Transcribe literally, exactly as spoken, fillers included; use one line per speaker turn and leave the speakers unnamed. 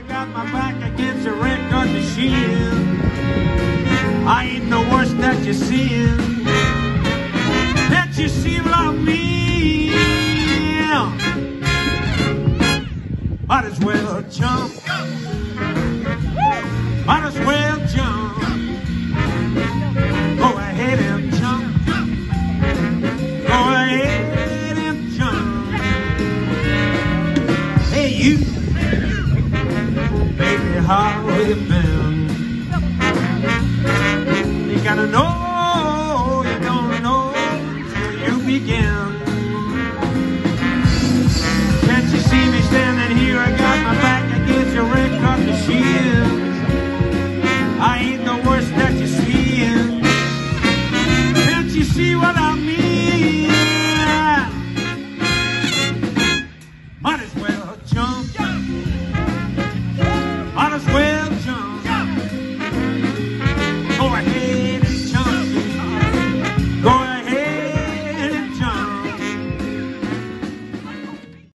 got my back against a record machine. I ain't the worst that you're seeing, that you see about me. Might as well jump, might as well jump. Go ahead and jump, go ahead and jump. Hey you, baby, how you been? You gotta know, you don't know till you begin.